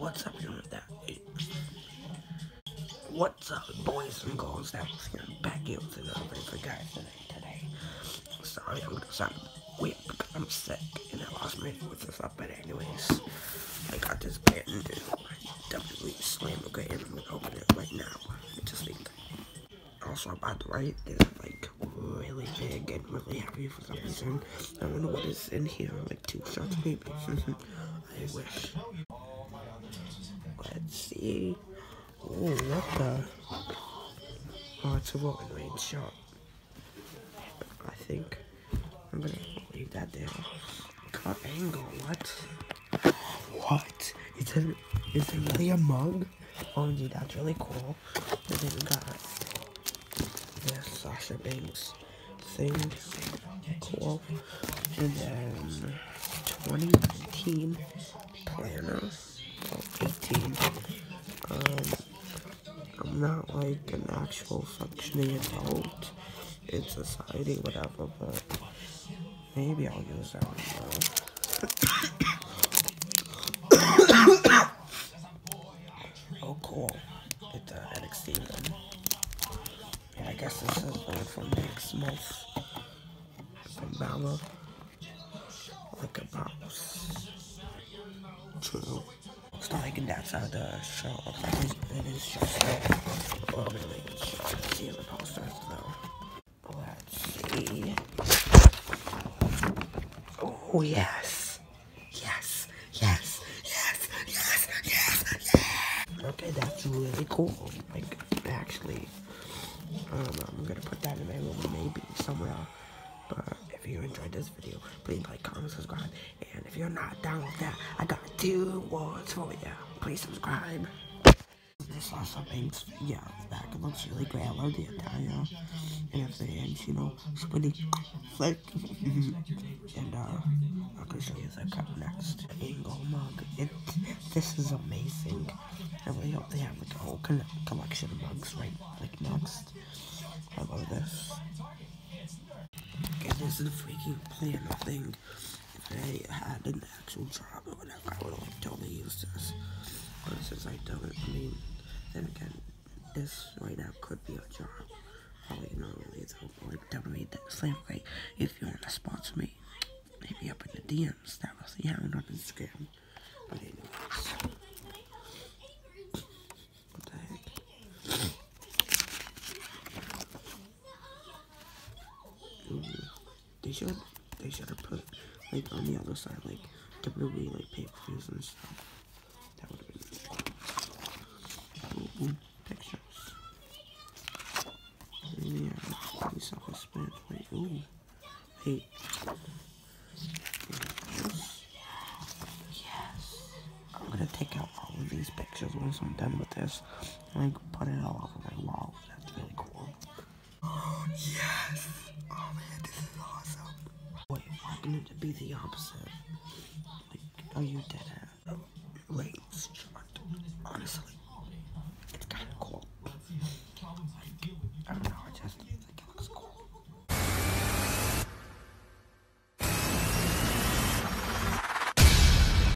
What's up, what's up, boys and girls? That was here back here with another video for guys today. Sorry, I'm gonna sound weird because I'm sick and I lost my voice and stuff, but anyways, I got this brand new WWE Slam okay, and I'm gonna open it right now. Just think. Also, by the way, this is like really big and really heavy for some reason. I don't know what is in here, like 2 shots maybe. I wish. Let's see. Oh, what the? Oh, it's a Roman Reigns shot. I think I'm gonna leave that there. Cut angle, what? What? Is it really a mug? Oh, dude, that's really cool. And then we got this Sasha Banks thing. Cool. And then 2019 planner. Oh, 18. I'm not like an actual functioning adult in society, whatever, but maybe I'll use that one. Oh, cool. It's NXT one. Yeah, I guess this is one from next month. From Bella. Like a mouse. True. It's not like that's how the show looks like. It is just like, well, really, it's see the posters though. Let's see. Oh, yes. Yes. Yes. Yes. Yes. Yes. Yes. Okay, that's really cool. Like, actually, I'm gonna put that in my room maybe somewhere. But if you enjoyed this video, please like, comment, subscribe. And if you're not down with that, I got 2 words for you. Please subscribe. This Sasha Banks, yeah, back it looks really great. I love the attire. And at the end, you know, it's pretty flick. And I can show you the cut next. Angle mug. This is amazing. I really hope they have like a whole collection of mugs, right? Like next. I love this. Okay, this is a freaking planner thing. If I had an actual job or whatever, I would like totally use this. But since I don't, I mean, then again, this right now could be a job. Probably not really though, like WWE Slam okay. If you want to sponsor me, maybe up in the DMs. That was the on Instagram. But anyways. What the heck? They should have put like on the other side like WWE like pay-per-views and stuff. That would have been really cool. Ooh, pictures. Yeah, these are the spin. Wait, ooh. Hey. Yes. I'm gonna take out all of these pictures once I'm done with this. And like put it all over my wall. That's really cool. Oh yes! Oh man, this is awesome. Wait, why couldn't it be the opposite? Like, are you dead ass?